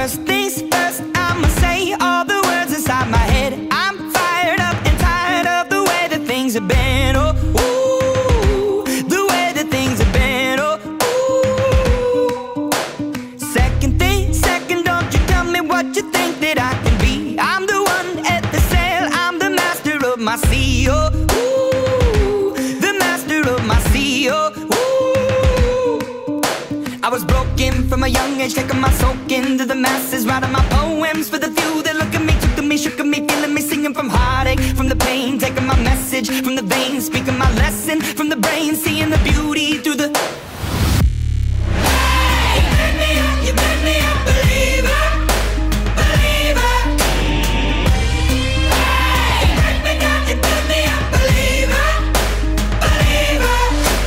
First things first, I'ma say all the words inside my head. I'm fired up and tired of the way that things have been. Oh, ooh, the way that things have been. Oh, ooh. Second thing, second, don't you tell me what you think that I can be. I'm the one at the sail, I'm the master of my sea. Oh, ooh, the master of my sea. Oh, ooh. I was broken from a young age, taking my soak into the masses, writing my poems for the few that look at me, took to me, shook at me, feeling me, singing from heartache, from the pain, taking my message from the veins, speaking my lesson from the brain, seeing the beauty through the. Hey, you made me up, you made me a believer, believer. Hey, you break me down, you build me a believer, believer.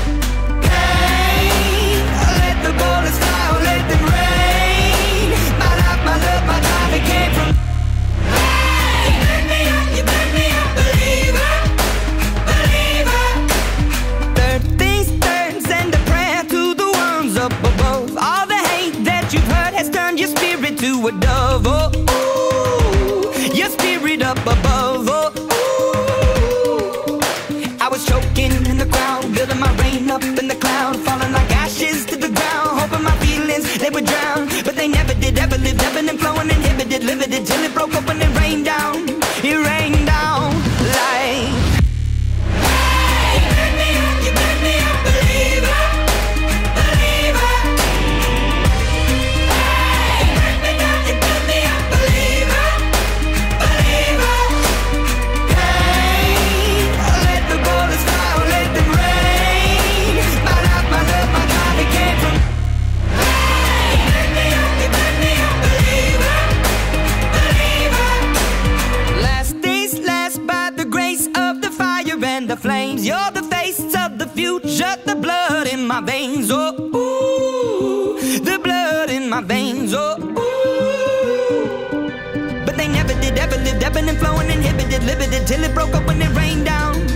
Hey, let the bullets fly, or let them rain. My life, my love, my drive, it came from. Hey, you made me up, you made me a believer, believer. Third things third, send a prayer to the ones up above. All the hate that you've heard has turned your spirit to a dove. Oh, ooh, your spirit up above. Oh, ooh. I was choking in the crowd, building my rain up in the cloud, falling like ashes to the ground, hoping my feelings they would drown, but they never did. Ever lived, ebbing and flowing, inhibited, limited, till it broke open and rained down. It rained down like. Hey, you made me up, you made me a believer, believer. Hey, you break me down, you build me a believer, believer. Hey, let the bullets fly, or let them rain. My life, my love, my drive, it came from. Hey, you made me up, you made me a believer, believer. Last days last by the grace of the fire and the flames. You're the face of the future, the blood in my veins. Oh, ooh, the blood in my veins. Oh, ooh. But they never did, ever lived, ebbing and flowing, inhibited, limited, till it broke up when it rained down.